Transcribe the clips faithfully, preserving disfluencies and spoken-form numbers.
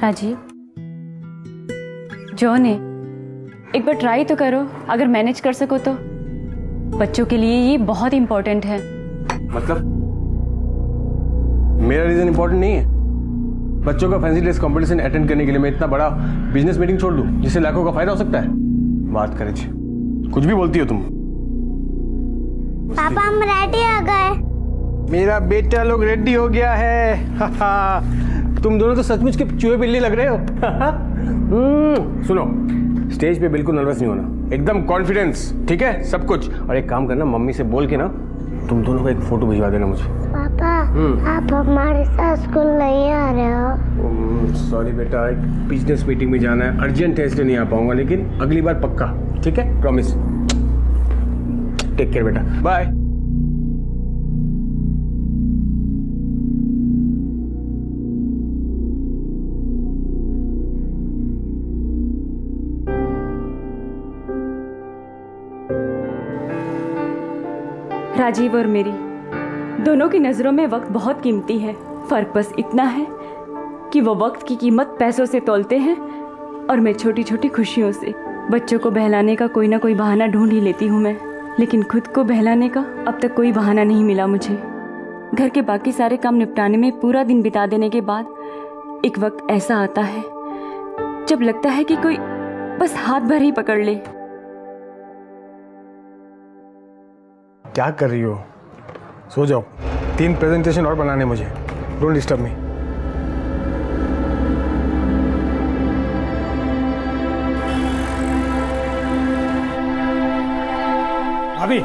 Rajiv, John है, एक बार try तो करो, अगर मैनेज कर सको तो। बच्चों के लिए ये बहुत इंपॉर्टेंट है। मतलब मेरा रीजन इंपॉर्टेंट नहीं है? बच्चों का फैंसी ड्रेस कंपटीशन अटेंड करने के लिए मैं इतना बड़ा बिजनेस मीटिंग छोड़ दूं जिससे लाखों का फायदा हो सकता है? बात करे जी, कुछ भी बोलती हो तुम। पापा हम रेडी हो गए। मेरा बेटा लोग रेडी हो गया है। तुम दोनों तो सचमुच के चूहे बिल्ली लग रहे हो। सुनो, स्टेज पे बिल्कुल नर्वस नहीं होना, एकदम कॉन्फिडेंस, ठीक है सब कुछ। और एक काम करना, मम्मी से बोल के ना तुम दोनों का एक फोटो भिजवा देना मुझे। पापा आप हमारे साथ स्कूल नहीं आ रहे हो? सॉरी बेटा, एक बिजनेस मीटिंग में जाना है, अर्जेंट है इसलिए नहीं आ पाऊंगा, लेकिन अगली बार पक्का, ठीक है? प्रॉमिस। टेक केयर बेटा, बाय। राजीव और मेरी दोनों की नज़रों में वक्त बहुत कीमती है। फर्क बस इतना है कि वो वक्त की कीमत पैसों से तोलते हैं और मैं छोटी छोटी खुशियों से। बच्चों को बहलाने का कोई ना कोई बहाना ढूंढ ही लेती हूँ मैं, लेकिन खुद को बहलाने का अब तक कोई बहाना नहीं मिला मुझे। घर के बाकी सारे काम निपटाने में पूरा दिन बिता देने के बाद एक वक्त ऐसा आता है जब लगता है कि कोई बस हाथ भर ही पकड़ ले। क्या कर रही हो? सो जाओ, तीन प्रेजेंटेशन और बनाने मुझे। Don't disturb me. भाभी,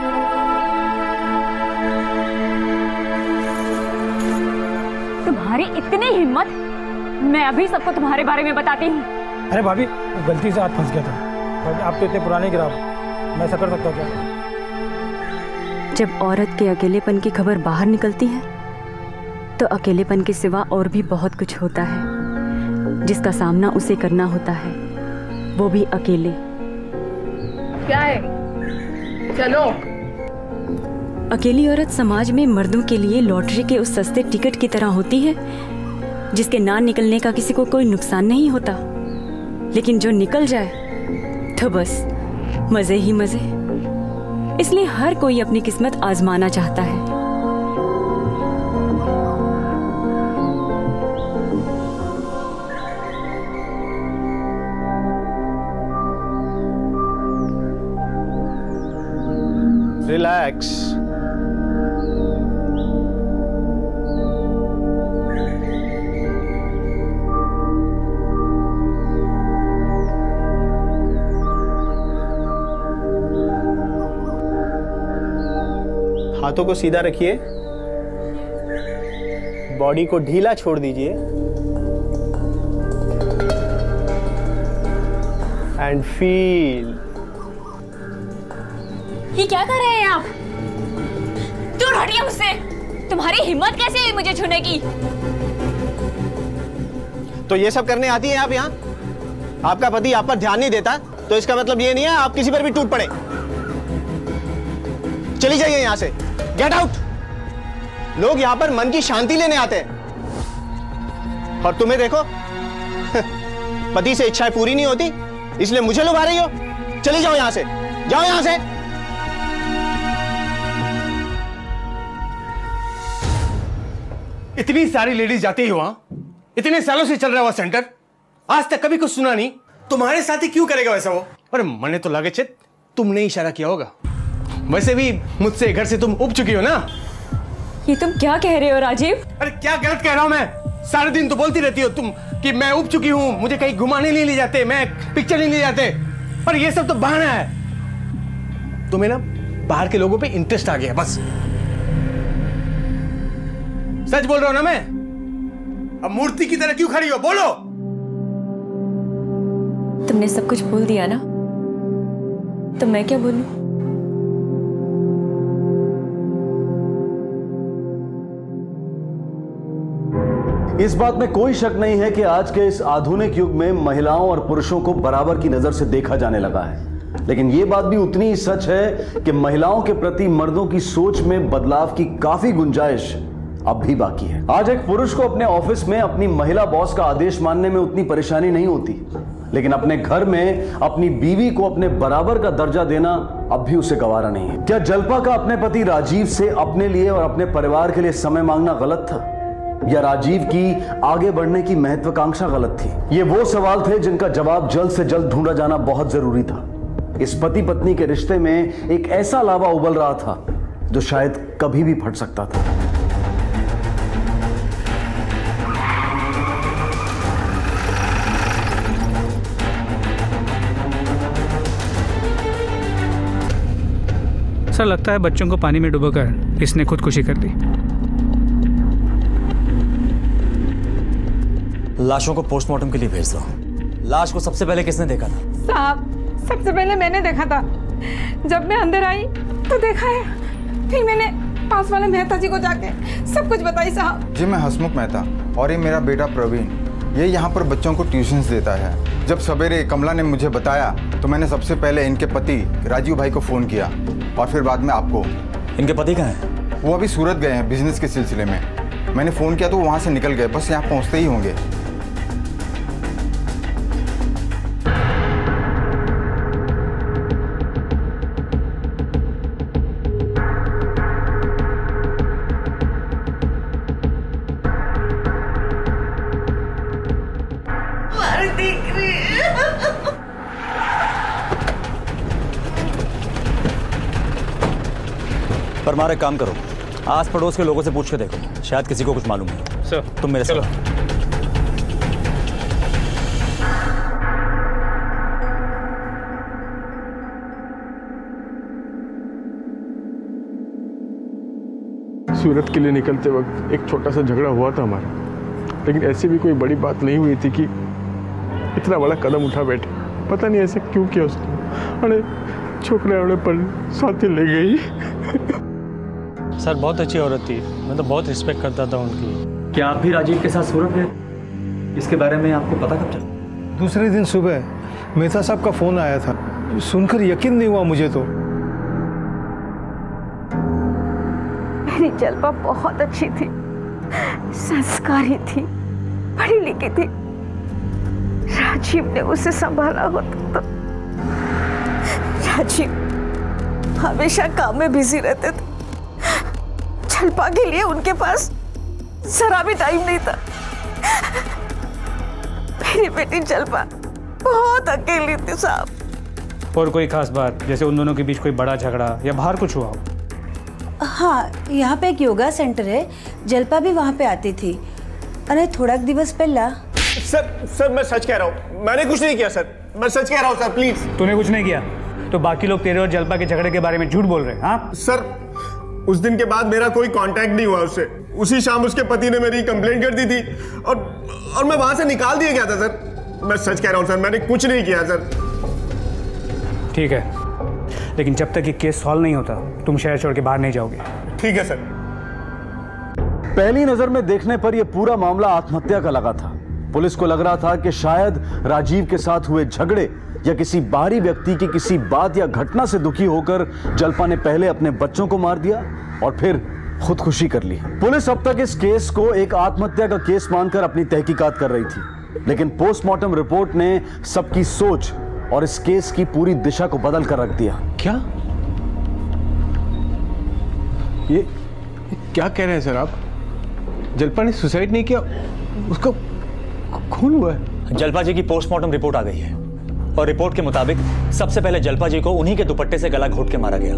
तुम्हारी इतनी हिम्मत, मैं अभी सबको तुम्हारे बारे में बताती हूँ। अरे भाभी, गलती से हाथ फंस गया था। आप तो इतने पुराने गिराव, मैं ऐसा कर सकता हूँ क्या? जब औरत के अकेलेपन की खबर बाहर निकलती है तो अकेलेपन के सिवा और भी बहुत कुछ होता है जिसका सामना उसे करना होता है, वो भी अकेले। क्या है? चलो। अकेली औरत समाज में मर्दों के लिए लॉटरी के उस सस्ते टिकट की तरह होती है जिसके ना निकलने का किसी को कोई नुकसान नहीं होता, लेकिन जो निकल जाए तो बस मजे ही मजे। इसलिए हर कोई अपनी किस्मत आजमाना चाहता है। रिलैक्स। हाथों को सीधा रखिए, बॉडी को ढीला छोड़ दीजिए एंड फील। ये क्या कर रहे हैं आप? दूर हटिए मुझसे। तुम्हारी हिम्मत कैसे है मुझे छूने की? तो ये सब करने आती हैं आप यहाँ? आपका पति आप पर ध्यान नहीं देता तो इसका मतलब ये नहीं है आप किसी पर भी टूट पड़े। चली जाइए यहां से, गेट आउट। लोग यहां पर मन की शांति लेने आते हैं और तुम्हें देखो पति से इच्छाएं पूरी नहीं होती इसलिए मुझे लुभा रही हो। चली जाओ यहां से, जाओ यहां से। इतनी सारी लेडीज जाती ही वहां, इतने सालों से चल रहा हुआ सेंटर, आज तक कभी कुछ सुना नहीं। तुम्हारे साथ ही क्यों करेगा वैसा वो? अरे मने तो लागे चित तुमने इशारा किया होगा। वैसे भी मुझसे घर से तुम उब चुकी हो ना। ये तुम क्या कह रहे हो राजीव? अरे क्या गलत कह रहा हूं मैं? सारे दिन तो बोलती रहती हो तुम कि मैं उब चुकी हूं, मुझे कहीं घुमाने नहीं ले जाते, मैं पिक्चर नहीं ले जाते। पर ये सब तो बहाना है। तुम्हें ना बाहर के लोगों पे इंटरेस्ट आ गया बस। सच बोल रहा हूं ना मैं? अब मूर्ति की तरह क्यों खड़ी हो? बोलो। तुमने सब कुछ बोल दिया ना, तो मैं क्या बोलूं? इस बात में कोई शक नहीं है कि आज के इस आधुनिक युग में महिलाओं और पुरुषों को बराबर की नजर से देखा जाने लगा है, लेकिन यह बात भी उतनी ही सच है कि महिलाओं के प्रति मर्दों की सोच में बदलाव की काफी गुंजाइश अब भी बाकी है। आज एक पुरुष को अपने ऑफिस में अपनी महिला बॉस का आदेश मानने में उतनी परेशानी नहीं होती, लेकिन अपने घर में अपनी बीवी को अपने बराबर का दर्जा देना अब भी उसे गवारा नहीं है। क्या जल्पा का अपने पति राजीव से अपने लिए और अपने परिवार के लिए समय मांगना गलत था, या राजीव की आगे बढ़ने की महत्वाकांक्षा गलत थी? ये वो सवाल थे जिनका जवाब जल्द से जल्द ढूंढा जाना बहुत जरूरी था। इस पति पत्नी के रिश्ते में एक ऐसा लावा उबल रहा था जो शायद कभी भी फट सकता था। सर, लगता है बच्चों को पानी में डुबोकर इसने खुदकुशी कर दी। लाशों को पोस्टमार्टम के लिए भेज दो। लाश को सबसे पहले किसने देखा था? साहब, सबसे पहले मैंने देखा था। जब मैं अंदर आई तो देखा है, फिर मैंने पास वाले मेहता जी को जाके सब कुछ बताई साहब। जी, मैं हसमुख मेहता और ये मेरा बेटा प्रवीण, ये यहाँ पर बच्चों को ट्यूशन्स देता है। जब सवेरे कमला ने मुझे बताया तो मैंने सबसे पहले इनके पति राजीव भाई को फ़ोन किया और फिर बाद में आपको। इनके पति कहाँ हैं? वो अभी सूरत गए हैं बिजनेस के सिलसिले में। मैंने फ़ोन किया तो वो वहाँ से निकल गए, बस यहाँ पहुँचते ही होंगे। परमार, एक काम करो, आस पड़ोस के लोगों से पूछ के देखो, शायद किसी को कुछ मालूम है। सर, तुम मेरे चलो। साथ। सूरत के लिए निकलते वक्त एक छोटा सा झगड़ा हुआ था हमारा, लेकिन ऐसी भी कोई बड़ी बात नहीं हुई थी कि इतना बड़ा कदम उठा बैठे। पता नहीं ऐसे क्यों किया उसने। अरे छोकरे अड़े पर साथी ले गई। सर, बहुत अच्छी औरत थी, मैं तो बहुत रिस्पेक्ट करता था उनकी। क्या आप भी राजीव के साथ सूरत गए? इसके बारे में आपको पता कब चला? दूसरे दिन सुबह मेहता साहब का फ़ोन आया था, सुनकर यकीन नहीं हुआ मुझे तो। मेरी जल्पा बहुत अच्छी थी, संस्कारी थी, पढ़ी लिखी थी। राजीव ने उसे संभाला होता तो। राजीव हमेशा काम में बिजी रहते थे। जल्पा के लिए उनके पास जरा भी टाइम नहीं था। मेरी बेटी जल्पा बहुत अकेली थी साहब। और कोई खास बात, जैसे उन दोनों के बीच कोई बड़ा झगड़ा या बाहर कुछ हुआ हो? हाँ, यहाँ पे एक योगा सेंटर है, जल्पा भी वहाँ पे आती थी। अरे थोड़ा दिवस पहला। सर सर मैं सच कह रहा हूँ, मैंने कुछ नहीं किया सर, मैं सच कह रहा हूँ सर, प्लीज। तूने कुछ नहीं किया तो बाकी लोग तेरे और जल्पा के झगड़े के बारे में झूठ बोल रहे हैं? हाँ सर, उस दिन के बाद मेरा कोई कांटेक्ट नहीं हुआ उससे। उसी शाम उसके पति ने मेरी कंप्लेंट कर दी थी और और मैं वहां से निकाल दिया गया था सर। मैं सच कह रहा हूँ सर, मैंने कुछ नहीं किया सर। ठीक है, लेकिन जब तक ये केस सॉल्व नहीं होता तुम शहर छोड़ के बाहर नहीं जाओगे। ठीक है सर। पहली नजर में देखने पर यह पूरा मामला आत्महत्या का लगा था। पुलिस को लग रहा था कि शायद राजीव के साथ हुए झगड़े या किसी बाहरी व्यक्ति की किसी बात या घटना से दुखी होकर जल्पा ने पहले अपने बच्चों को मार दिया और फिर खुदकुशी कर ली। पुलिस अब तक इस केस को एक आत्महत्या का केस मानकर अपनी तहकीकात कर रही थी, लेकिन पोस्टमार्टम रिपोर्ट ने सबकी सोच और इस केस की पूरी दिशा को बदल कर रख दिया। क्या ये, ये क्या कह रहे हैं सर आप? जल्पा ने सुसाइड नहीं किया, उसका खून हुआ है? जल्पा जी की पोस्टमार्टम रिपोर्ट आ गई है और रिपोर्ट के मुताबिक सबसे पहले जल्पा जी को उन्हीं के दुपट्टे से गला घोट के मारा गया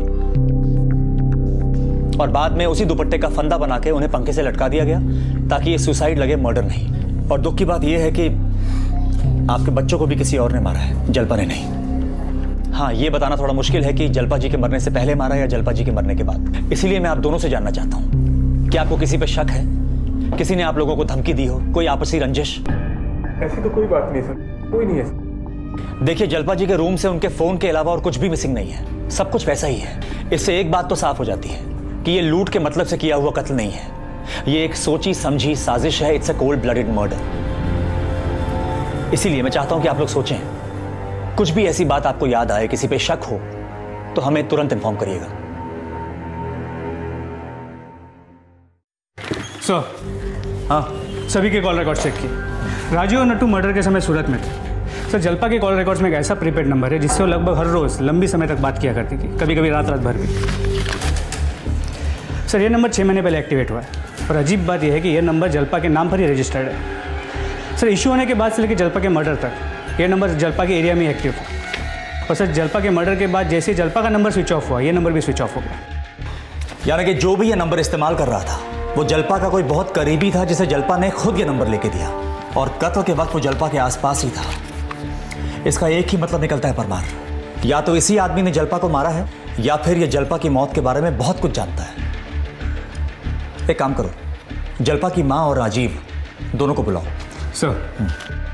और बाद में उसी दुपट्टे का फंदा बना के उन्हें पंखे से लटका दिया गया ताकि ये सुसाइड लगे, मर्डर नहीं। और दुख की बात यह है कि आपके बच्चों को भी किसी और ने मारा है, जल्पा ने नहीं। हाँ, ये बताना थोड़ा मुश्किल है कि जल्पा जी के मरने से पहले मारा या जल्पा जी के मरने के बाद। इसीलिए मैं आप दोनों से जानना चाहता हूँ, क्या आपको किसी पे शक है? किसी ने आप लोगों को धमकी दी हो, कोई आपसी रंजिश? ऐसी तो कोई बात नहीं सर, कोई नहीं है। देखिए, जल्पा जी के रूम से उनके फोन के अलावा और कुछ भी मिसिंग नहीं है, सब कुछ वैसा ही है। इससे एक बात तो साफ हो जाती है कि ये लूट के मतलब से किया हुआ कत्ल नहीं है, ये एक सोची समझी साजिश है। It's a cold blooded murder. इसीलिए मैं चाहता हूं कि आप लोग सोचें, कुछ भी ऐसी बात आपको याद आए, किसी पे शक हो तो हमें तुरंत इन्फॉर्म करिएगा। सर, हाँ सभी के कॉल रिकॉर्ड चेक किए। राजू और नट्टू मर्डर के समय सूरत में थे। सर, जलपा के कॉल रिकॉर्ड्स में एक ऐसा प्रीपेड नंबर है जिससे वो लगभग हर रोज़ लंबी समय तक बात किया करती थी, कभी कभी रात रात भर भी। सर, ये नंबर छः महीने पहले एक्टिवेट हुआ है और अजीब बात यह है कि यह नंबर जलपा के नाम पर ही रजिस्टर्ड है। सर, इशू होने के बाद से लेकर जलपा के मर्डर तक यह नंबर जलपा के एरिया में एक्टिव था। और सर, जलपा के मर्डर के बाद जैसे जलपा का नंबर स्विच ऑफ हुआ, ये नंबर भी स्विच ऑफ हो गया। यानी कि जो भी ये नंबर इस्तेमाल कर रहा था वो जलपा का कोई बहुत करीबी था जिसे जलपा ने खुद ये नंबर लेके दिया, और कत्ल के वक्त वो जलपा के आसपास ही था। इसका एक ही मतलब निकलता है परमार, या तो इसी आदमी ने जलपा को मारा है या फिर ये जलपा की मौत के बारे में बहुत कुछ जानता है। एक काम करो, जलपा की माँ और राजीव दोनों को बुलाओ। सर,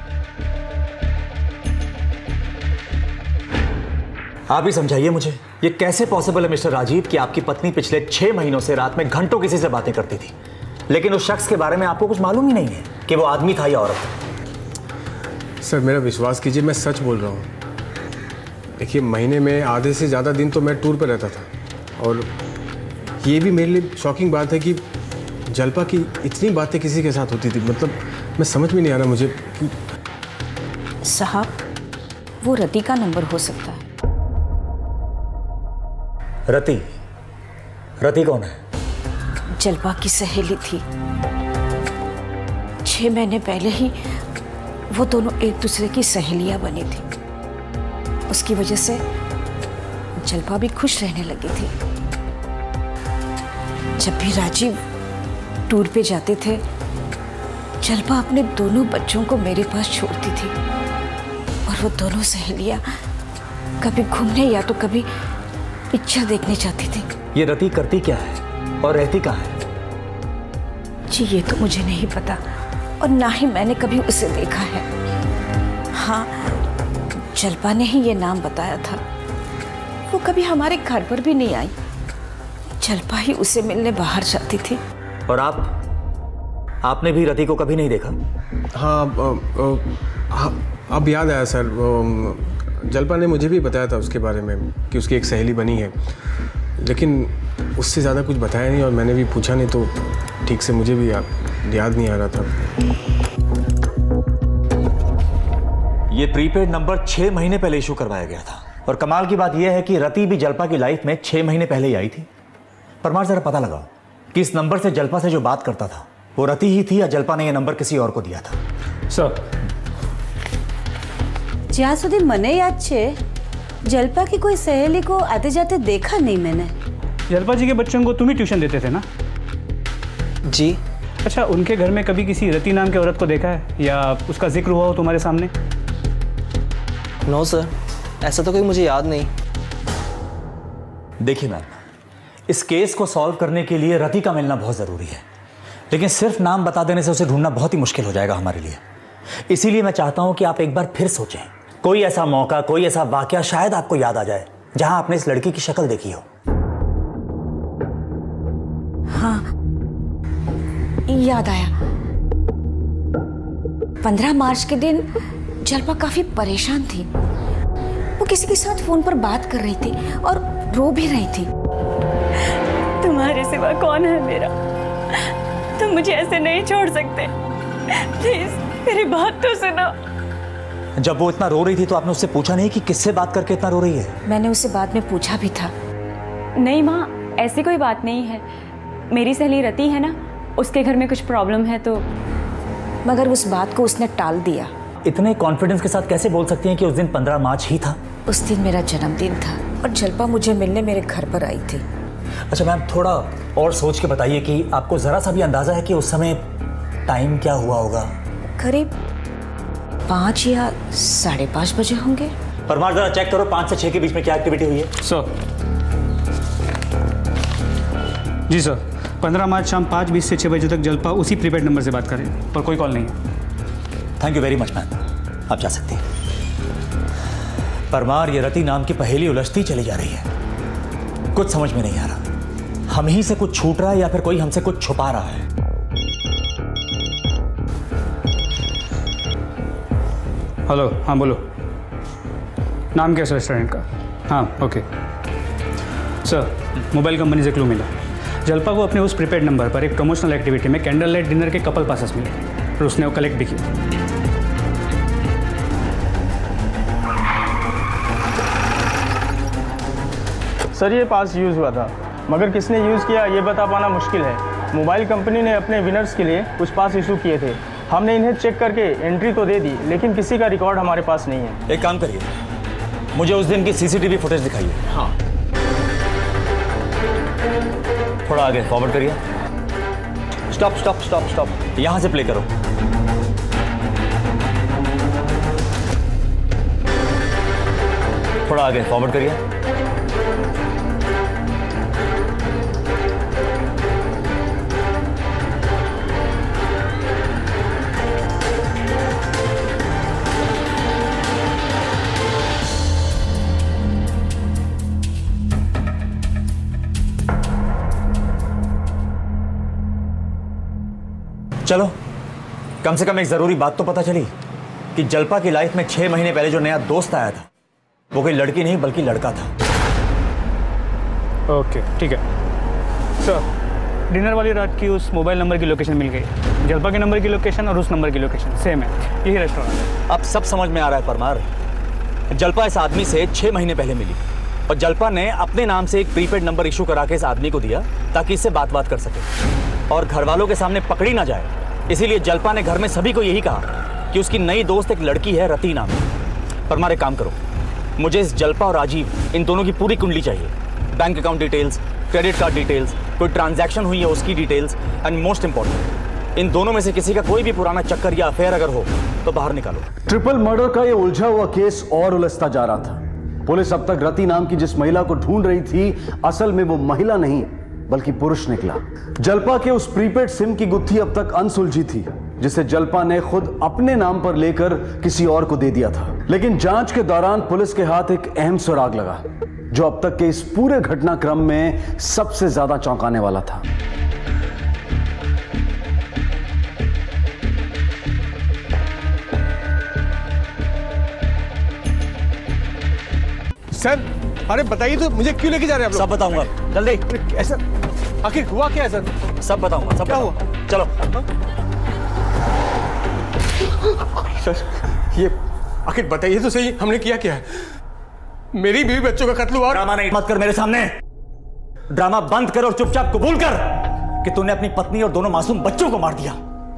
आप ही समझाइए मुझे, ये कैसे पॉसिबल है मिस्टर राजीव कि आपकी पत्नी पिछले छह महीनों से रात में घंटों किसी से बातें करती थी, लेकिन उस शख्स के बारे में आपको कुछ मालूम ही नहीं है कि वो आदमी था या औरत? सर, मेरा विश्वास कीजिए, मैं सच बोल रहा हूँ। देखिए, महीने में आधे से ज़्यादा दिन तो मैं टूर पर रहता था, और ये भी मेरे लिए शॉकिंग बात है कि जलपा की इतनी बातें किसी के साथ होती थी। मतलब मैं समझ में नहीं आ रहा मुझे कि... साहब, वो रति का नंबर हो सकता है। रति? रति कौन है? जलपा की सहेली थी। छह महीने पहले ही वो दोनों एक दूसरे की सहेलियां बनी थी। उसकी वजह से जलपा भी खुश रहने लगी थी। जब भी राजीव टूर पे जाते थे, जलपा अपने दोनों बच्चों को मेरे पास छोड़ती थी, और वो दोनों सहेलियां कभी घूमने या तो कभी पिक्चर देखने जाती थी। ये रति करती क्या है और रहती कहाँ है? जी, ये तो मुझे नहीं पता, और ना ही मैंने कभी उसे देखा है। हाँ, जलपा ने ही ये नाम बताया था। वो कभी हमारे घर पर भी नहीं आई। जलपा ही उसे मिलने बाहर जाती थी। और आप आपने भी रति को कभी नहीं देखा? हाँ, आ, आ, आ, अब याद आया सर, जलपा ने मुझे भी बताया था उसके बारे में कि उसकी एक सहेली बनी है, लेकिन उससे ज़्यादा कुछ बताया नहीं, और मैंने भी पूछा नहीं, तो ठीक से मुझे भी याद नहीं आ रहा था। ये प्रीपेड नंबर छः महीने पहले इशू करवाया गया था, और कमाल की बात यह है कि रति भी जलपा की लाइफ में छः महीने पहले ही आई थी। परमार, जरा पता लगाओ कि इस नंबर से जलपा से जो बात करता था वो रति ही थी या जलपा ने यह नंबर किसी और को दिया था? सर, જ્યાં સુધી મને યાદ છે, જલપા की कोई सहेली को आते जाते देखा नहीं मैंने। जलपा जी के बच्चों को तुम ही ट्यूशन देते थे ना? जी। अच्छा, उनके घर में कभी किसी रति नाम की औरत को देखा है या उसका जिक्र हुआ हो तुम्हारे सामने? नो सर, ऐसा तो कोई मुझे याद नहीं। देखिए मैम, इस केस को सॉल्व करने के लिए रति का मिलना बहुत ज़रूरी है, लेकिन सिर्फ नाम बता देने से उसे ढूंढना बहुत ही मुश्किल हो जाएगा हमारे लिए। इसीलिए मैं चाहता हूं कि आप एक बार फिर सोचें, कोई ऐसा मौका, कोई ऐसा वाकया शायद आपको याद आ जाए जहां आपने इस लड़की की शक्ल देखी हो। हाँ, याद आया। पंद्रह मार्च के दिन जलपा काफी परेशान थी। वो किसी के साथ फोन पर बात कर रही थी और रो भी रही थी। तुम्हारे सिवा कौन है मेरा? तुम मुझे ऐसे नहीं छोड़ सकते। प्लीज मेरी बात तो सुनो। जब वो इतना रो रही थी तो आपने उससे पूछा नहीं कि किससे बात करके इतना रो रही है? मैंने उससे बाद में पूछा भी था। नहीं माँ, ऐसी कोई बात नहीं है। मेरी सहेली रति है ना, उसके घर में कुछ प्रॉब्लम है तो। मगर उस बात को उसने टाल दिया। इतने कॉन्फिडेंस के साथ कैसे बोल सकती हैं कि उस दिन पंद्रह मार्च ही था? उस दिन मेरा जन्मदिन था और जलपा मुझे मिलने मेरे घर पर आई थी। अच्छा मैम, थोड़ा और सोच के बताइए कि आपको जरा सा भी अंदाजा है कि उस समय टाइम क्या हुआ होगा? करीब पाँच या साढ़े पाँच बजे होंगे। परमार, जरा चेक करो पाँच से छः के बीच में क्या एक्टिविटी हुई है। सर जी सर, पंद्रह मार्च शाम पाँच बीस से छः बजे तक जलपा उसी प्रीपेड नंबर से बात कर रही है, पर कोई कॉल नहीं है। Thank you very much ma'am, आप जा सकती हैं। परमार, ये रति नाम की पहेली उलझती चली जा रही है। कुछ समझ में नहीं आ रहा, हम ही से कुछ छूट रहा है या फिर कोई हमसे कुछ छुपा रहा है। हेलो, हाँ बोलो। नाम क्या है रेस्टोरेंट का? हाँ ओके सर, मोबाइल कंपनी से क्लू मिला। जलपा को अपने उस प्रीपेड नंबर पर एक प्रमोशनल एक्टिविटी में कैंडल लाइट डिनर के कपल पासेस मिले और उसने वो कलेक्ट भी किए। सर ये पास यूज़ हुआ था, मगर किसने यूज़ किया ये बता पाना मुश्किल है। मोबाइल कंपनी ने अपने विनर्स के लिए कुछ पास इशू किए थे। हमने इन्हें चेक करके एंट्री तो दे दी, लेकिन किसी का रिकॉर्ड हमारे पास नहीं है। एक काम करिए, मुझे उस दिन की सीसीटीवी फुटेज दिखाइए। हाँ। थोड़ा आगे फॉरवर्ड करिए। स्टॉप स्टॉप स्टॉप स्टॉप, यहां से प्ले करो। थोड़ा आगे फॉरवर्ड करिए। चलो, कम से कम एक जरूरी बात तो पता चली कि जलपा की लाइफ में छह महीने पहले जो नया दोस्त आया था वो कोई लड़की नहीं बल्कि लड़का था। ओके ठीक है सर, डिनर वाली रात की उस मोबाइल नंबर की लोकेशन मिल गई। जलपा के नंबर की लोकेशन और उस नंबर की लोकेशन सेम है, यही रेस्टोरेंट है। अब सब समझ में आ रहा है परमार। जलपा इस आदमी से छह महीने पहले मिली और जलपा ने अपने नाम से एक प्रीपेड नंबर इशू करा के इस आदमी को दिया ताकि इससे बात बात कर सके और घर वालों के सामने पकड़ी ना जाए। इसीलिए जलपा ने घर में सभी को यही कहा कि उसकी नई दोस्त एक लड़की है रति नाम की। परमार एक काम करो, मुझे इस जलपा और राजीव इन दोनों की पूरी कुंडली चाहिए। Bank account details, credit card details, कोई ट्रांजैक्शन हुई है उसकी डिटेल्स एंड मोस्ट इंपॉर्टेंट इन दोनों में से किसी का कोई भी पुराना चक्कर या अफेयर अगर हो तो बाहर निकालो। ट्रिपल मर्डर का ये उलझा हुआ केस और उलझता जा रहा था। पुलिस अब तक रति नाम की जिस महिला को ढूंढ रही थी, असल में वो महिला नहीं बल्कि पुरुष निकला। जलपा के उस प्रीपेड सिम की गुत्थी अब तक अनसुलझी थी, जिसे जलपा ने खुद अपने नाम पर लेकर किसी और को दे दिया था। लेकिन जांच के दौरान पुलिस के हाथ एक अहम सुराग लगा जो अब तक के इस पूरे घटनाक्रम में सबसे ज्यादा चौंकाने वाला था। सर, अरे बताइए तो, मुझे क्यों लेके जा रहे हैं आप लोग? सब बताऊंगा, जल्दी। ऐसा आखिर हुआ क्या है सर? सब बताऊंगा, सब क्या हुआ? चलो। सर, ये आखिर बताइए तो सही, हमने किया क्या है? मेरी बीवी बच्चों का कत्ल हुआ। ड्रामा नहीं मत कर मेरे सामने। ड्रामा बंद कर और चुपचाप कबूल कर कि तूने अपनी पत्नी और दोनों मासूम बच्चों को मार दिया।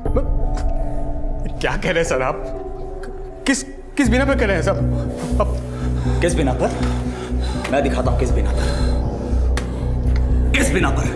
क्या कह रहे हैं सर आप? किस किस बिना पर कह रहे हैं सर? अब किस बिना पर? मैं दिखाता हूं किस बिना पर। किस बिना पर?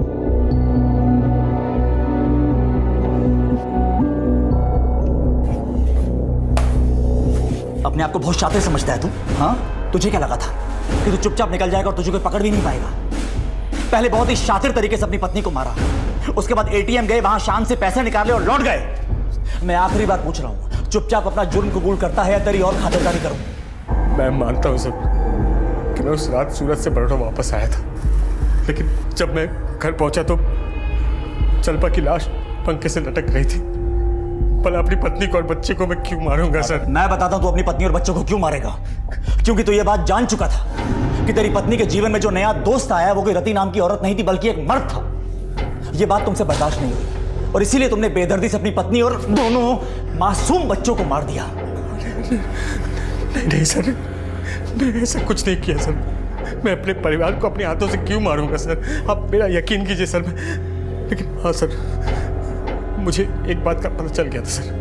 अपने आप को बहुत शातिर समझता है तू? हाँ, तुझे क्या लगा था कि तू चुपचाप निकल जाएगा और तुझे कोई पकड़ भी नहीं पाएगा? पहले बहुत ही शातिर तरीके से अपनी पत्नी को मारा, उसके बाद एटीएम गए, वहां शान से पैसे निकाले और लौट गए। मैं आखिरी बार पूछ रहा हूं, चुपचाप अपना जुर्म कबूल करता है या तेरी और खातिरदारी करूं? मैं मानता हूं सर कि मैं उस रात सूरत से बड़ोड़ा वापस आया था, लेकिन जब मैं घर पहुंचा तो जलपा की लाश पंखे से लटक रही थी। भला अपनी पत्नी को और बच्चे को मैं क्यों मारूंगा सर? मैं बताता हूं तू अपनी पत्नी और बच्चों को क्यों मारेगा। क्योंकि तू ये बात जान चुका था कि तेरी पत्नी के जीवन में जो नया दोस्त आया वो कोई रति नाम की औरत नहीं थी बल्कि एक मर्द था। ये बात तुमसे बर्दाश्त नहीं हुई और इसीलिए तुमने बेदर्दी से अपनी पत्नी और दोनों मासूम बच्चों को मार दिया। नहीं नहीं सर, मैंने ऐसा कुछ नहीं किया सर। मैं अपने परिवार को अपने हाथों से क्यों मारूंगा सर? आप मेरा यकीन कीजिए सर। मैं लेकिन हाँ सर, मुझे एक बात का पता चल गया था सर।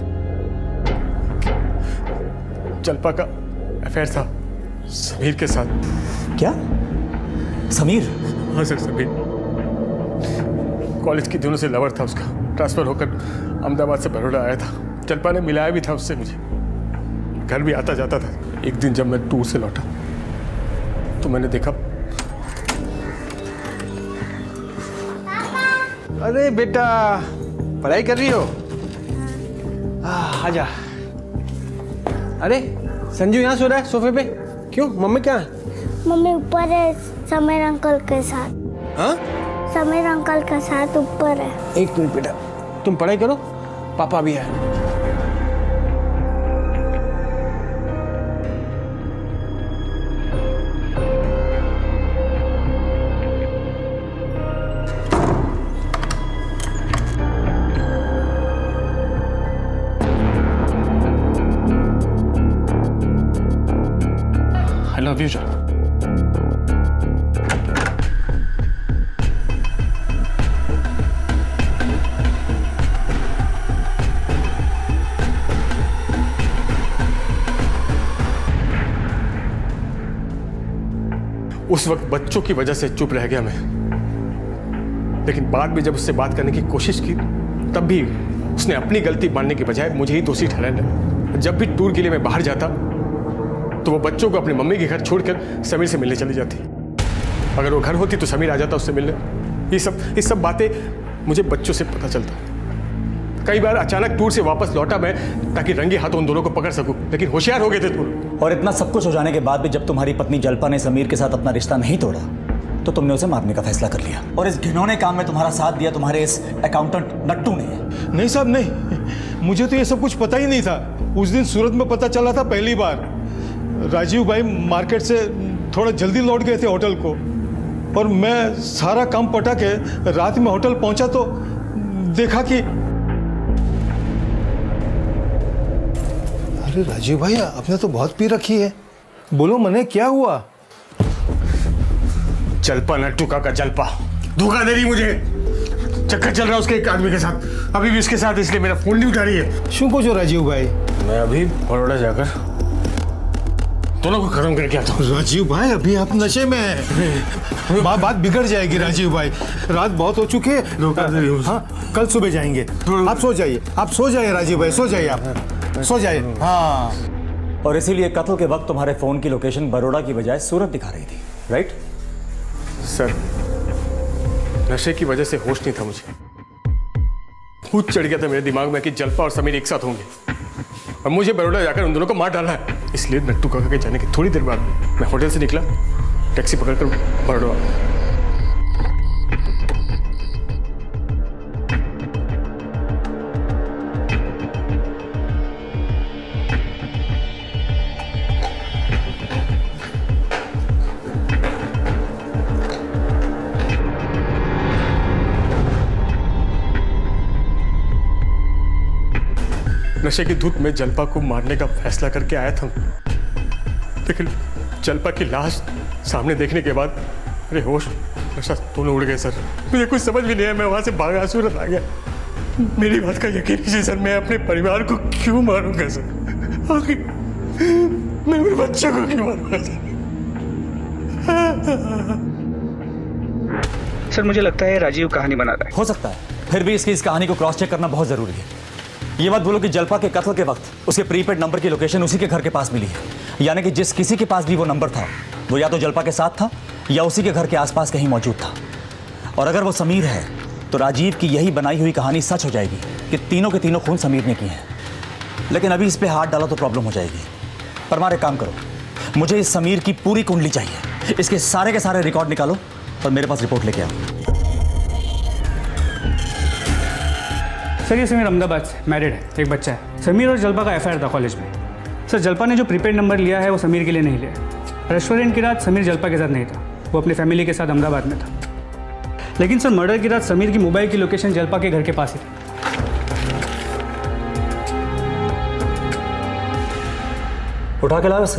जलपा का अफेयर था समीर के साथ। क्या? समीर? हाँ सर, समीर कॉलेज के दिनों से लवर था उसका। ट्रांसफर होकर अहमदाबाद से बड़ौदा आया था। जलपा ने मिलाया भी था उससे मुझे, घर भी आता जाता था। एक दिन जब मैं टूर से लौटा तो मैंने देखा। अरे बेटा, पढ़ाई कर रही हो? आजा। अरे संजू यहाँ सो रहा है सोफे पे। क्यों, मम्मी क्या है? मम्मी ऊपर है समीर अंकल के साथ। हाँ? समीर अंकल के साथ ऊपर है। एक मिनट बेटा, तुम पढ़ाई करो, पापा भी है। लव यू जान। उस वक्त बच्चों की वजह से चुप रह गया मैं, लेकिन बाद में जब उससे बात करने की कोशिश की तब भी उसने अपनी गलती मानने की बजाय मुझे ही दोषी ठहराने लगा। जब भी टूर के लिए मैं बाहर जाता तो वो बच्चों को अपनी मम्मी के घर छोड़कर समीर से मिलने चली जाती। अगर वो घर होती तो समीर आ जाता उससे मिलने। ये सब ये सब बातें मुझे बच्चों से पता चलता। कई बार अचानक टूर से वापस लौटा मैं ताकि रंगे हाथों उन दोनों को पकड़ सकूं, लेकिन होशियार हो गए थे तुम। और इतना सब कुछ हो जाने के बाद भी जब तुम्हारी पत्नी जल्पा ने समीर के साथ अपना रिश्ता नहीं तोड़ा तो तुमने उसे मारने का फैसला कर लिया। और इस घिनौने काम में तुम्हारा साथ दिया तुम्हारे इस अकाउंटेंट नट्टू ने। नहीं साहब नहीं, मुझे तो ये सब कुछ पता ही नहीं था। उस दिन सूरत में पता चला था पहली बार। राजीव भाई मार्केट से थोड़ा जल्दी लौट गए थे होटल को, और मैं सारा काम पटा के रात में होटल पहुंचा तो देखा कि अरे राजीव भाई, आपने तो बहुत पी रखी है। बोलो मने, क्या हुआ? जलपा नट्टू का जलपा धोखा दे रही मुझे। चक्कर चल रहा है उसके एक आदमी के साथ, अभी भी उसके साथ, इसलिए मेरा फोन नहीं उठा रही है। शू को जो राजीव भाई, मैं अभी बड़ौदा जाकर दोनों को खत्म करके आता हूँ। राजीव भाई अभी आप नशे में हैं। बा, बात बिगड़ जाएगी राजीव भाई। रात बहुत हो चुकी है। हाँ, कल सुबह जाएंगे। आप सो जाइए, आप सो जाइए राजीव भाई, सो जाइए, आप सो जाइए। हाँ। और इसीलिए कत्ल के वक्त तुम्हारे फोन की लोकेशन बड़ौदा की बजाय सूरत दिखा रही थी, राइट? सर, नशे की वजह से होश नहीं था मुझे। भूत चढ़ गया था मेरे दिमाग में कि जलपा और समीर एक साथ होंगे और मुझे बड़ौदा जाकर उन दोनों को मार डालना है। इसलिए नट्टू काका के जाने की थोड़ी देर बाद मैं होटल से निकला, टैक्सी पकड़कर बड़ौदा। नशे की धुत में जलपा को मारने का फैसला करके आया था, लेकिन जलपा की लाश सामने देखने के बाद अरे होश नशा दोनों उड़ गए सर। मुझे कुछ समझ भी नहीं है, मैं वहां से भागा सूरत आ गया। मेरी बात का यकीन कीजिए सर, मैं अपने परिवार को क्यों मारूंगा सर? आखिर मैं अपने बच्चों को क्यों मारूंगा सर? सर मुझे लगता है राजीव कहानी बना रहा है। हो सकता है, फिर भी इसकी इस कहानी को क्रॉस चेक करना बहुत जरूरी है। ये मत बोलो कि जलपा के कत्ल के वक्त उसके प्रीपेड नंबर की लोकेशन उसी के घर के पास मिली है, यानी कि जिस किसी के पास भी वो नंबर था वो या तो जलपा के साथ था या उसी के घर के आसपास कहीं मौजूद था। और अगर वो समीर है तो राजीव की यही बनाई हुई कहानी सच हो जाएगी कि तीनों के तीनों खून समीर ने किए हैं। लेकिन अभी इस पे हाथ डाला तो प्रॉब्लम हो जाएगी। पर मारे काम करो, मुझे इस समीर की पूरी कुंडली चाहिए, इसके सारे के सारे रिकॉर्ड निकालो और मेरे पास रिपोर्ट लेके आओ। सर ये समीर अहमदाबाद से मैरिड है, एक बच्चा है। समीर और जलपा का एफ आई आर था कॉलेज में। सर जलपा ने जो प्रीपेड नंबर लिया है वो समीर के लिए नहीं लिया। रेस्टोरेंट की रात समीर जलपा के साथ नहीं था, वो अपनी फैमिली के साथ अहमदाबाद में था। लेकिन सर मर्डर की रात समीर की मोबाइल की लोकेशन जलपा के घर के पास ही थी। उठा के लाओ उसे।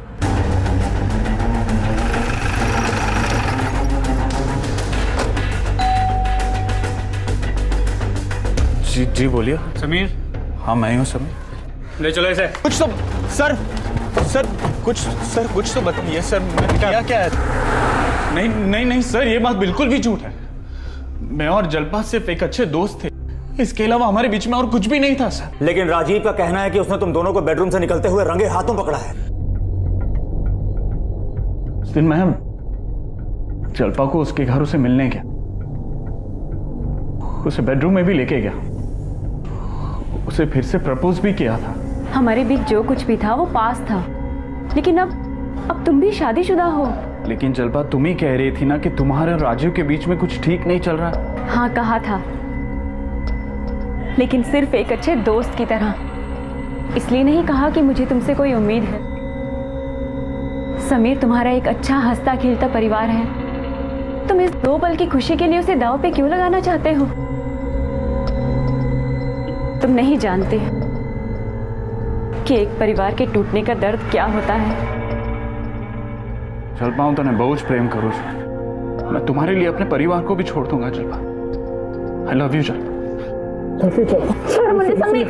जी जी बोलिए। समीर। हाँ मैं हूँ समीर। ले चलो इसे। कुछ तो सर सर कुछ सर कुछ तो बताइए सर, मैं क्या क्या है? नहीं नहीं नहीं सर, ये बात बिल्कुल भी झूठ है। मैं और जलपा सिर्फ एक अच्छे दोस्त थे, इसके अलावा हमारे बीच में और कुछ भी नहीं था सर। लेकिन राजीव का कहना है कि उसने तुम दोनों को बेडरूम से निकलते हुए रंगे हाथों पकड़ा है। उस दिन मैं जलपा को उसके घर उसे मिलने गया, उसे बेडरूम में भी लेके गया, उसे फिर से प्रपोज भी किया था। हमारे बीच जो कुछ भी था वो पास था, लेकिन अब अब तुम भी शादीशुदा हो। लेकिन जलपा तुम ही कह रही थी ना कि तुम्हारे और राजीव के बीच में कुछ ठीक नहीं चल रहा। हाँ कहा था, लेकिन सिर्फ एक अच्छे दोस्त की तरह। इसलिए नहीं कहा कि मुझे तुमसे कोई उम्मीद है। समीर तुम्हारा एक अच्छा हंसता खेलता परिवार है, तुम इस दो पल की खुशी के लिए उसे दांव पे क्यों लगाना चाहते हो? तुम नहीं जानते कि एक परिवार के टूटने का दर्द क्या होता है। जलपा हूं तो मैं बहुत प्रेम करूँ मैं तुम्हारे लिए अपने परिवार को भी छोड़ दूंगा जलपा। आई लव यू जलपा। छोड़ मुझे समीर।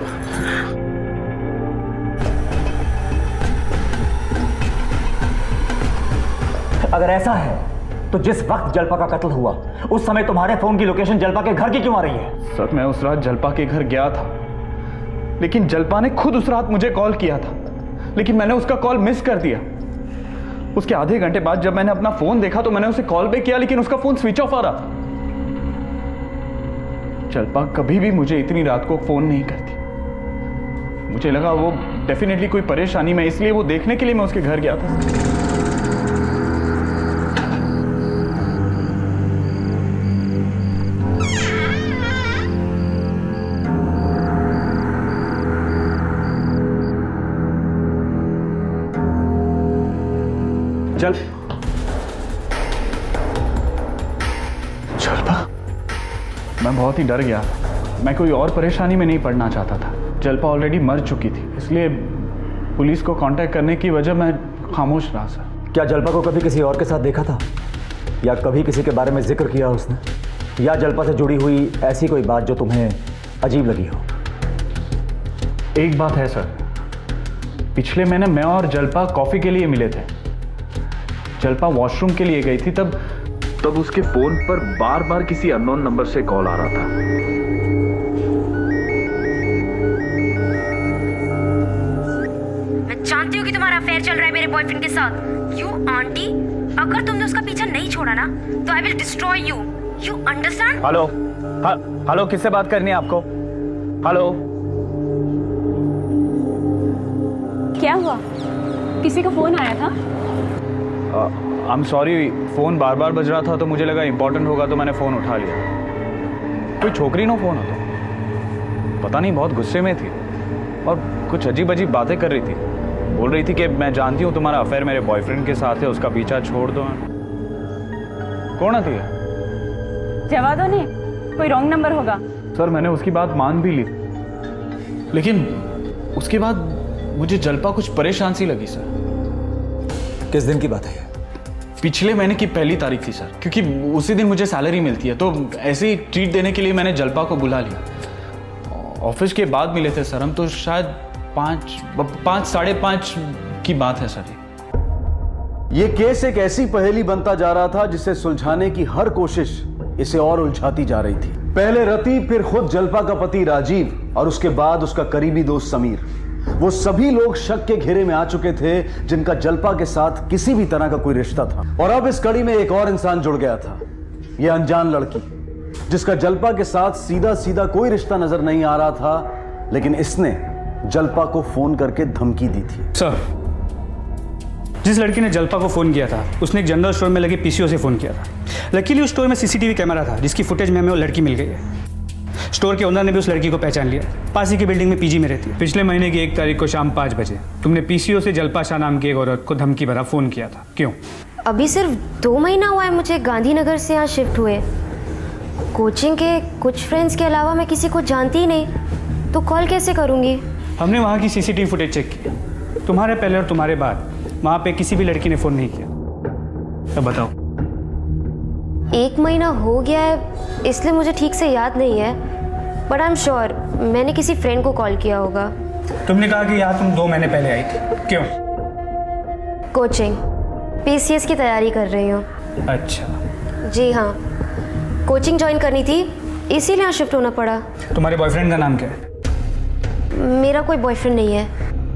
अगर ऐसा है तो जिस वक्त जलपा का कत्ल हुआ उस समय तुम्हारे फोन की लोकेशन जलपा के घर की क्यों आ रही है? सर मैं उस रात जलपा के घर गया था, लेकिन जलपा ने खुद उस रात मुझे कॉल किया था, लेकिन मैंने उसका कॉल मिस कर दिया। उसके आधे घंटे बाद जब मैंने अपना फोन देखा तो मैंने उसे कॉल बैक किया, लेकिन उसका फोन स्विच ऑफ आ रहा था। जलपा कभी भी मुझे इतनी रात को फोन नहीं करती। मुझे लगा वो डेफिनेटली कोई परेशानी में, इसलिए वो देखने के लिए मैं उसके घर गया था। चल जलपा, मैं बहुत ही डर गया था। मैं कोई और परेशानी में नहीं पड़ना चाहता था। जलपा ऑलरेडी मर चुकी थी, इसलिए पुलिस को कांटेक्ट करने की वजह मैं खामोश रहा सर। क्या जलपा को कभी किसी और के साथ देखा था, या कभी किसी के बारे में जिक्र किया उसने, या जलपा से जुड़ी हुई ऐसी कोई बात जो तुम्हें अजीब लगी हो? एक बात है सर, पिछले महीने मैं और जलपा कॉफी के लिए मिले थे। जलपा वॉशरूम के लिए गई थी, तब तब उसके फोन पर बार बार किसी अननोन नंबर से कॉल आ रहा था। मैं जानती हूँ कि तुम्हारा अफेयर चल रहा है मेरे बॉयफ्रेंड के साथ। यू आंटी, अगर तुमने उसका पीछा नहीं छोड़ा ना तो I will destroy you. You understand? Hello hello, किससे बात करनी है आपको? हेलो, क्या हुआ? किसी का फोन आया था? आई एम सॉरी, फोन बार बार बज रहा था तो मुझे लगा इंपॉर्टेंट होगा तो मैंने फोन उठा लिया। कोई छोकरी ना फोन आता, पता नहीं बहुत गुस्से में थी और कुछ अजीब अजीब बातें कर रही थी। बोल रही थी कि मैं जानती हूँ तुम्हारा अफेयर मेरे बॉयफ्रेंड के साथ है, उसका पीछा छोड़ दो। कौन आती है? जवा दो ने, कोई रॉन्ग नंबर होगा। सर मैंने उसकी बात मान भी ली, लेकिन उसके बाद मुझे जलपा कुछ परेशान सी लगी सर। किस दिन की बात है? पिछले महीने की पहली तारीख थी सर, क्योंकि उसी दिन मुझे सैलरी मिलती है, तो ऐसे ही ट्रीट देने के लिए मैंने जलपा को बुला लिया। ऑफिस के बाद मिले थे सर हम, तो शायद पाँच पाँच साढ़े पाँच की बात है सर। ये केस एक ऐसी पहेली बनता जा रहा था जिसे सुलझाने की हर कोशिश इसे और उलझाती जा रही थी। पहले रति, फिर खुद जलपा का पति राजीव और उसके बाद उसका करीबी दोस्त समीर, वो सभी लोग शक के घेरे में आ चुके थे जिनका जलपा के साथ किसी भी तरह का कोई रिश्ता था। और अब इस कड़ी में एक और इंसान जुड़ गया था, ये अनजान लड़की, जिसका जलपा के साथ सीधा सीधा कोई रिश्ता नजर नहीं आ रहा था, लेकिन इसने जलपा को फोन करके धमकी दी थी। सर, जिस लड़की ने जलपा को फोन किया था उसने एक जनरल स्टोर में लगे पीसीओ से फोन किया था। लकीली उस स्टोर में सीसीटीवी कैमरा था जिसकी फुटेज में हमें वो लड़की मिल गई है। स्टोर के ओनर ने भी उस लड़की को पहचान लिया। पास ही की बिल्डिंग में पीजी में रहती है। पिछले महीने की एक तारीख को शाम पाँच बजे तुमने पीसीओ से जलपा शाह नाम की एक औरत को धमकी भरा फोन किया था। क्यों? अभी सिर्फ दो महीना हुआ है मुझे गांधीनगर से यहाँ शिफ्ट हुए। कोचिंग के कुछ फ्रेंड्स के अलावा मैं किसी को जानती ही नहीं, तो कॉल कैसे करूँगी? हमने वहाँ की सीसीटीवी फुटेज चेक की, तुम्हारे पहले और तुम्हारे बाद वहाँ पे किसी भी लड़की ने फोन नहीं किया। अब बताओ। एक महीना हो गया है इसलिए मुझे ठीक से याद नहीं है, बट आई एम श्योर मैंने किसी फ्रेंड को कॉल किया होगा। तुमने कहा कि यहाँ तुम दो महीने पहले आई थी, क्यों? कोचिंग, पीसीएस की तैयारी कर रही हूँ। अच्छा। जी हाँ, कोचिंग ज्वाइन करनी थी इसीलिए यहाँ शिफ्ट होना पड़ा। तुम्हारे बॉयफ्रेंड का नाम क्या है? मेरा कोई बॉयफ्रेंड नहीं है।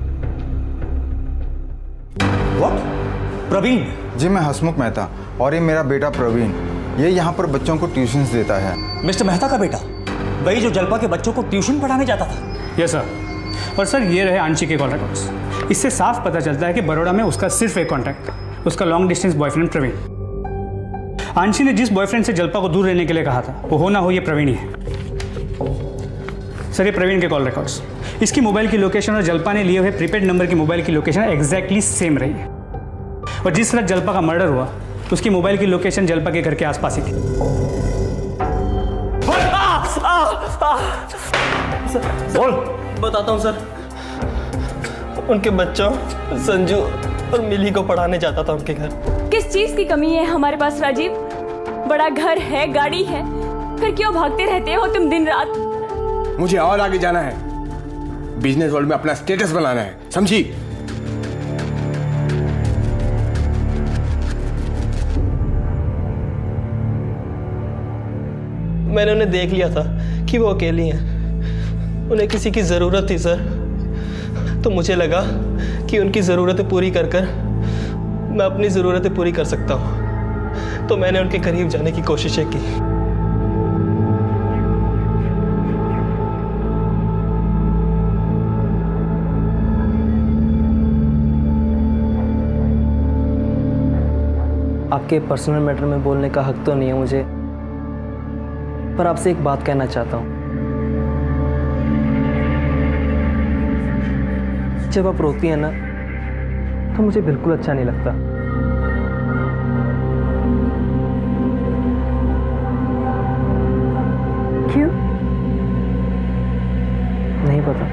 What? प्रवीण? जी मैं हसमुख मेहता, और ये मेरा बेटा प्रवीण, ये यहाँ पर बच्चों को ट्यूशन्स देता है। मिस्टर मेहता का बेटा, वही जो जलपा के बच्चों को ट्यूशन पढ़ाने जाता था? Yes sir. और सर ये रहे आंशी के कॉल रिकॉर्ड्स। इससे साफ पता चलता है कि बड़ौदा में उसका सिर्फ एक कॉन्टैक्ट था, उसका long distance boyfriend Praveen. Aanshi ने जिस बॉयफ्रेंड से जलपा को दूर रहने के लिए कहा था वो हो ना हो ये प्रवीण ही है। सर ये प्रवीण के कॉल रिकॉर्ड्स, इसकी मोबाइल की लोकेशन और जलपा ने लिए हुए प्रीपेड नंबर की मोबाइल की लोकेशन एग्जैक्टली सेम रही है। और जिस रात जलपा का मर्डर हुआ उसकी मोबाइल की लोकेशन जलपा के घर के आसपास ही थी। बोल। बताता हूँ सर, उनके बच्चों संजू और मिली को पढ़ाने जाता था उनके घर। किस चीज की कमी है हमारे पास राजीव? बड़ा घर है, गाड़ी है, फिर क्यों भागते रहते हो तुम दिन रात? मुझे और आगे जाना है, बिजनेस वर्ल्ड में अपना स्टेटस बनाना है, समझी? मैंने उन्हें देख लिया था कि वो अकेली हैं, उन्हें किसी की ज़रूरत थी सर, तो मुझे लगा कि उनकी ज़रूरतें पूरी कर कर मैं अपनी ज़रूरतें पूरी कर सकता हूँ, तो मैंने उनके करीब जाने की कोशिशें की। आपके पर्सनल मैटर में बोलने का हक तो नहीं है मुझे, पर आपसे एक बात कहना चाहता हूँ। जब आप रोती हैं ना तो मुझे बिल्कुल अच्छा नहीं लगता। क्यों? नहीं पता।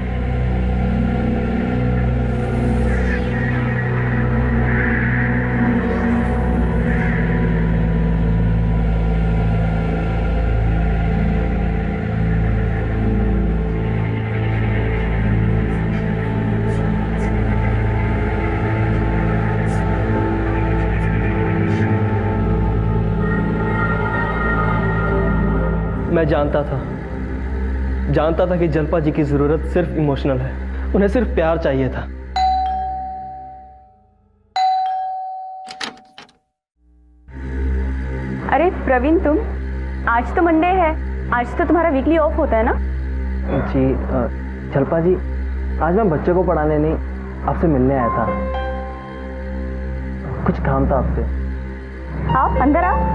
मैं जानता था जानता था कि जलपा जी की जरूरत सिर्फ इमोशनल है, उन्हें सिर्फ प्यार चाहिए था। अरे प्रवीण, तुम आज तो मंडे है, आज तो तुम्हारा वीकली ऑफ होता है ना? जी जलपा जी, आज मैं बच्चे को पढ़ाने नहीं आपसे मिलने आया था, कुछ काम था आपसे। आओ अंदर आओ।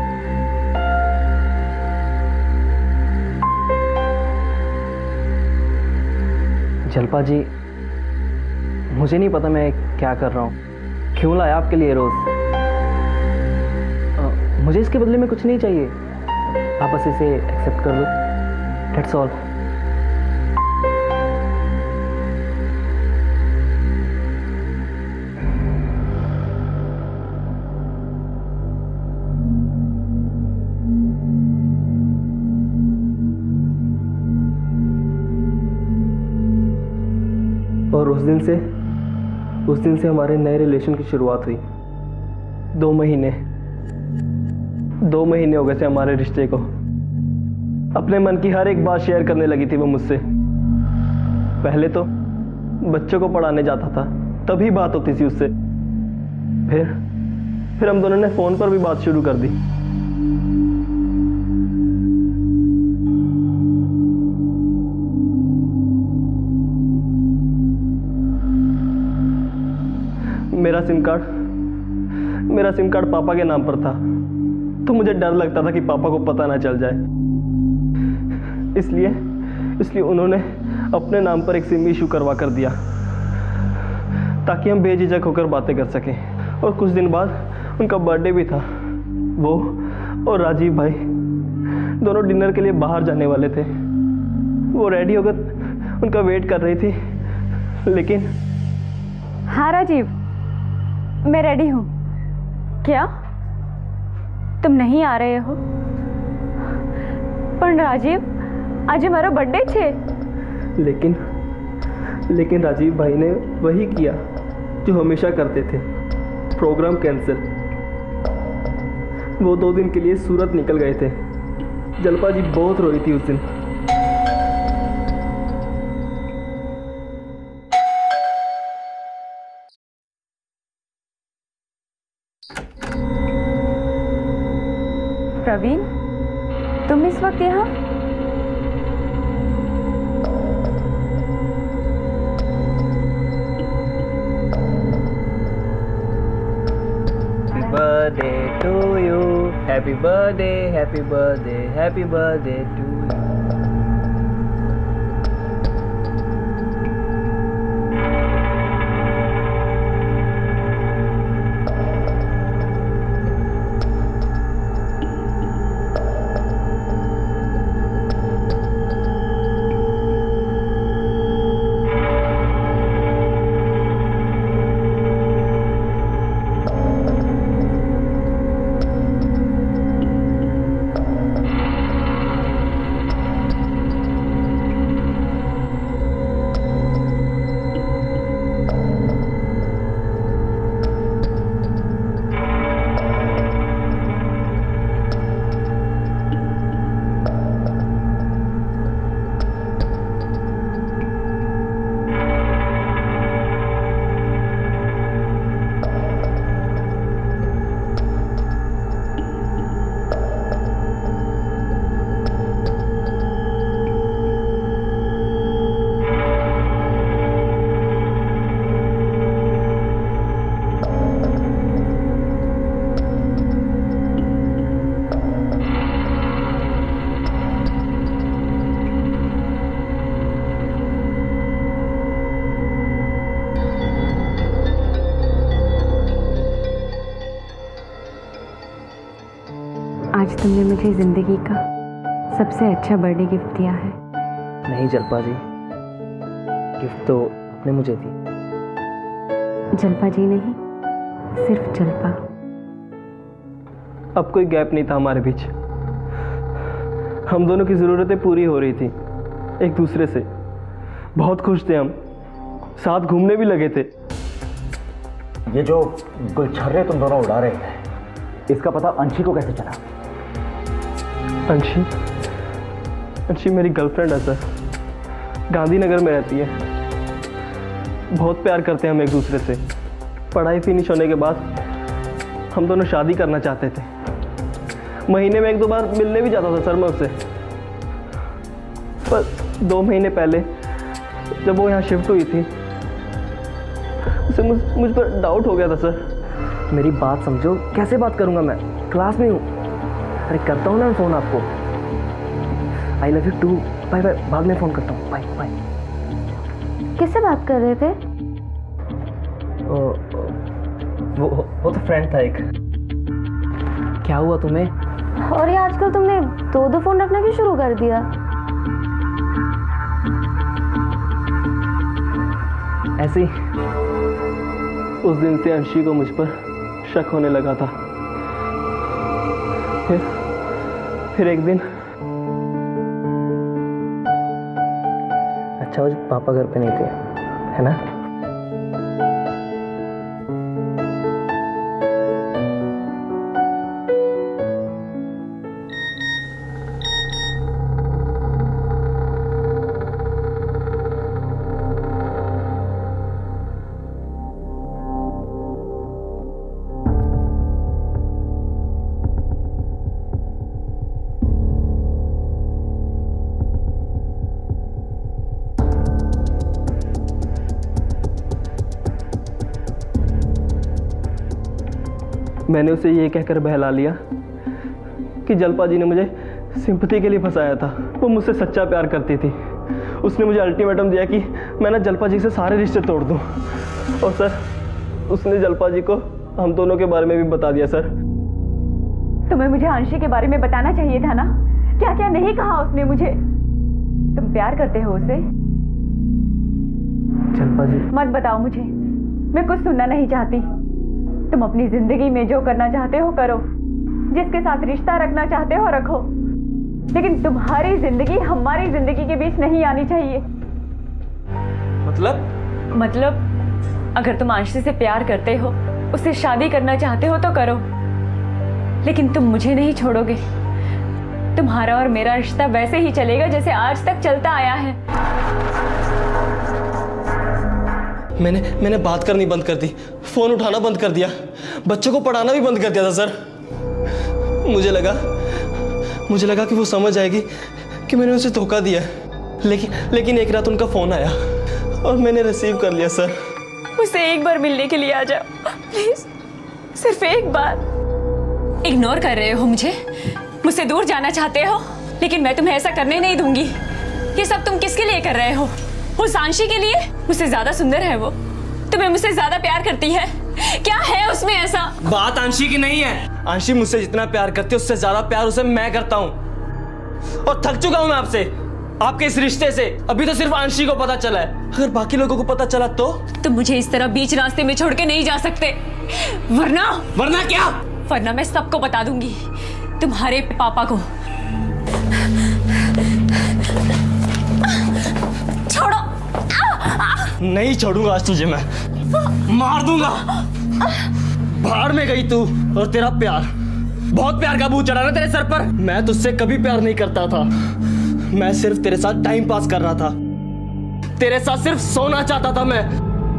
जलपा जी, मुझे नहीं पता मैं क्या कर रहा हूँ, क्यों लाया आपके लिए रोज। आ, मुझे इसके बदले में कुछ नहीं चाहिए, आप बस इसे एक्सेप्ट कर लो, दैट्स ऑल। और उस दिन से उस दिन से हमारे नए रिलेशन की शुरुआत हुई। दो महीने दो महीने हो गए थे हमारे रिश्ते को। अपने मन की हर एक बात शेयर करने लगी थी वो मुझसे। पहले तो बच्चों को पढ़ाने जाता था, तभी बात होती थी उससे। फिर फिर हम दोनों ने फोन पर भी बात शुरू कर दी। मेरा सिम कार्ड मेरा सिम कार्ड पापा के नाम पर था, तो मुझे डर लगता था कि पापा को पता ना चल जाए, इसलिए इसलिए उन्होंने अपने नाम पर एक सिम इशू करवा कर दिया ताकि हम बेझिझक होकर बातें कर सकें। और कुछ दिन बाद उनका बर्थडे भी था। वो और राजीव भाई दोनों डिनर के लिए बाहर जाने वाले थे। वो रेडी होकर उनका वेट कर रही थी, लेकिन हाँ राजीव, मैं रेडी हूँ। क्या तुम नहीं आ रहे हो? पर राजीव, आज हमारा बर्थडे छे। लेकिन लेकिन राजीव भाई ने वही किया जो हमेशा करते थे, प्रोग्राम कैंसिल। वो दो दिन के लिए सूरत निकल गए थे। जलपा जी बहुत रोई थी उस दिन। प्रवीण, तुम इस वक्त यहाँ? Happy birthday to you, happy birthday, happy birthday, happy birthday to you. तुमने मुझे जिंदगी का सबसे अच्छा बर्थडे गिफ्ट दिया है। नहीं जलपा जी, गिफ्ट तो आपने मुझे दी। जलपा जी नहीं, सिर्फ जलपा। अब कोई गैप नहीं था हमारे बीच। हम दोनों की ज़रूरतें पूरी हो रही थी एक दूसरे से। बहुत खुश थे हम, साथ घूमने भी लगे थे। ये जो गुलछर्रे तुम दोनों उड़ा रहे थे, इसका पता अंशी को कैसे चला? अंशी अंशी मेरी गर्लफ्रेंड है सर, गांधीनगर में रहती है। बहुत प्यार करते हैं हम एक दूसरे से। पढ़ाई फिनिश होने के बाद हम दोनों शादी करना चाहते थे। महीने में एक दो बार मिलने भी जाता था सर मैं उससे। पर दो महीने पहले जब वो यहाँ शिफ्ट हुई थी, उसे मुझ मुझ पर डाउट हो गया था सर। मेरी बात समझो, कैसे बात करूँगा मैं, क्लास में हूँ। अरे करता हूँ ना मैं फ़ोन आपको। I love you too. Bye bye, बाद में फ़ोन करता हूँ। Bye bye. किससे बात कर रहे थे? ओ, वो वो तो फ्रेंड था एक। क्या हुआ तुम्हें? और ये आजकल तुमने दो दो फोन रखना क्यों शुरू कर दिया? ऐसे ही उस दिन से अंशी को मुझ पर शक होने लगा था। फिर फिर एक दिन अच्छा, वो पापा घर पे नहीं थे, है ना? मैंने उसे ये कहकर बहला लिया कि जलपा जी ने मुझे सिंपैथी के लिए फंसाया था। वो मुझसे सच्चा प्यार करती थी। उसने मुझे अल्टीमेटम दिया कि मैं ना जलपा जी से सारे रिश्ते तोड़ दूं। और सर, उसने जलपा जी को हम दोनों के बारे में भी बता दिया सर। तुम्हें मुझे अंशी के बारे में बताना चाहिए था ना। क्या क्या नहीं कहा उसने मुझे। तुम प्यार करते हो उसे? जलपा जी मत बताओ मुझे, मैं कुछ सुनना नहीं चाहती। तुम अपनी जिंदगी में जो करना चाहते हो करो, जिसके साथ रिश्ता रखना चाहते हो रखो, लेकिन तुम्हारी जिंदगी हमारी जिंदगी के बीच नहीं आनी चाहिए। मतलब मतलब अगर तुम अंशी से प्यार करते हो, उससे शादी करना चाहते हो तो करो, लेकिन तुम मुझे नहीं छोड़ोगे। तुम्हारा और मेरा रिश्ता वैसे ही चलेगा जैसे आज तक चलता आया है। मैंने मैंने बात करनी बंद कर दी, फोन उठाना बंद कर दिया, बच्चों को पढ़ाना भी बंद कर दिया था सर। मुझे लगा मुझे लगा कि वो समझ आएगी कि मैंने उसे धोखा दिया। लेकिन लेकिन एक रात उनका फोन आया और मैंने रिसीव कर लिया सर। मुझसे एक बार मिलने के लिए आ जाओ प्लीज, सिर्फ एक बार। इग्नोर कर रहे हो मुझे, मुझसे दूर जाना चाहते हो, लेकिन मैं तुम्हें ऐसा करने नहीं दूंगी। ये सब तुम किसके लिए कर रहे हो? उस अंशी के लिए? मुझसे ज्यादा सुंदर है वो, तुम्हें मुझसे ज्यादा प्यार करती है। क्या है उसमें ऐसा? बात अंशी की नहीं है। अंशी मुझसे जितना प्यार करती है उससे ज्यादा प्यार उसे मैं करता हूँ। और थक चुका हूँ मैं आपसे, आपके इस रिश्ते से। अभी तो सिर्फ अंशी को पता चला है, अगर बाकी लोगों को पता चला तो? तुम मुझे इस तरह बीच रास्ते में छोड़ के नहीं जा सकते, वरना वरना क्या? वरना मैं सबको बता दूंगी, तुम्हारे पापा को। छोड़ो। नहीं छोड़ूंगा आज तुझे, मैं मार दूंगा। भाड़ में गई तू और तेरा प्यार। बहुत प्यार का भूत चढ़ा ना तेरे सर पर। मैं तुझसे कभी प्यार नहीं करता था, मैं सिर्फ तेरे साथ टाइम पास कर रहा था, तेरे साथ सिर्फ सोना चाहता था मैं।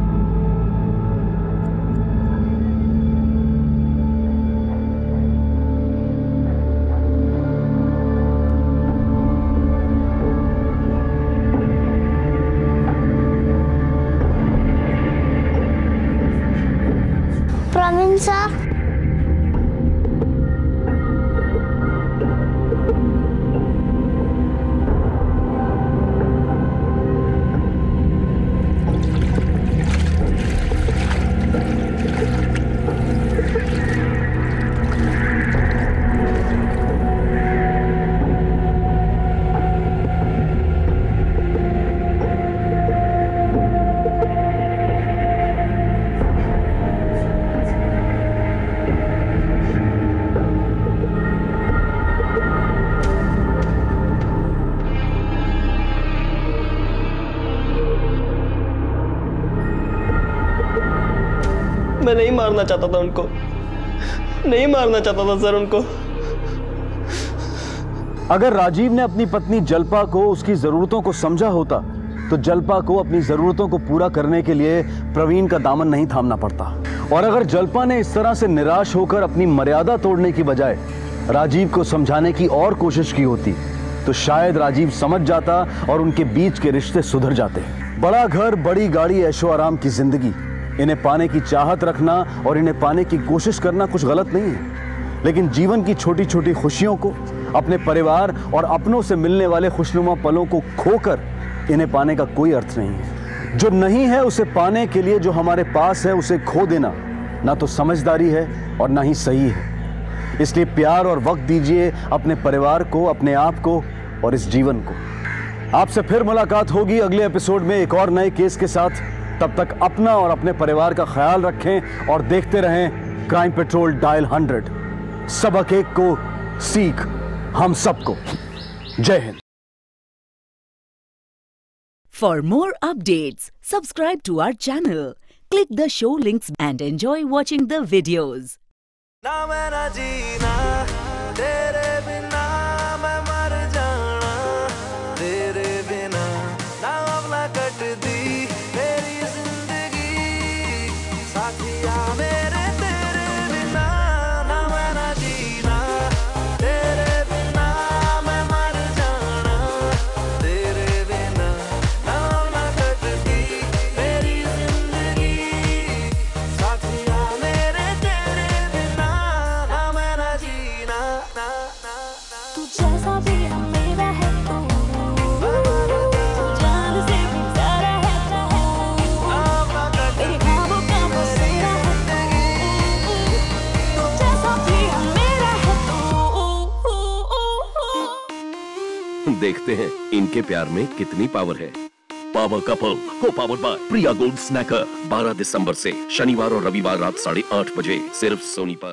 प्रवीण सर, मैं नहीं मारना चाहता था उनको, नहीं मारना चाहता था सर उनको। अगर राजीव ने अपनी पत्नी जल्पा को उसकी जरूरतों को समझा होता तो जल्पा को अपनी जरूरतों को पूरा करने के लिए प्रवीण का दामन नहीं थामना पड़ता। और अगर जल्पा ने इस तरह से निराश होकर अपनी मर्यादा तोड़ने की बजाय राजीव को समझाने की और कोशिश की होती तो शायद राजीव समझ जाता और उनके बीच के रिश्ते सुधर जाते। बड़ा घर, बड़ी गाड़ी, ऐशो आराम की जिंदगी, इन्हें पाने की चाहत रखना और इन्हें पाने की कोशिश करना कुछ गलत नहीं है, लेकिन जीवन की छोटी छोटी खुशियों को, अपने परिवार और अपनों से मिलने वाले खुशनुमा पलों को खोकर इन्हें पाने का कोई अर्थ नहीं है। जो नहीं है उसे पाने के लिए जो हमारे पास है उसे खो देना ना तो समझदारी है और ना ही सही है। इसलिए प्यार और वक्त दीजिए अपने परिवार को, अपने आप को और इस जीवन को। आपसे फिर मुलाकात होगी अगले एपिसोड में एक और नए केस के साथ। तब तक अपना और अपने परिवार का ख्याल रखें और देखते रहें क्राइम पेट्रोल डायल हंड्रेड। सबक एक को सीख हम सबको। जय Hind. For more updates, subscribe to our channel, click the show links and enjoy watching the videos. ना मेरा जीना तेरे बिना, मैं मर जाना तेरे बिना, ना अपना कटदी मेरी जिंदगी, साथिया मेरे तेरे बिना, ना मेरा जीना तेरे बिना, मैं मर जाना तेरे बिना, ना अपना कटदी मेरी जिंदगी, साथिया मेरे तेरे बिना, ना मेरा जीना, ना ना ना तू जैसा भी है मेरा है तू, तू जान से भी प्यारा है तू, मेरे ख्वाबों का बसेरा है तू, तू जैसा भी है मेरा है तू। देखते हैं इनके प्यार में कितनी पावर है। पावर कपल को powered by Priya Gold Snacker बारह दिसंबर से शनिवार और रविवार रात साढ़े आठ बजे सिर्फ सोनी पर।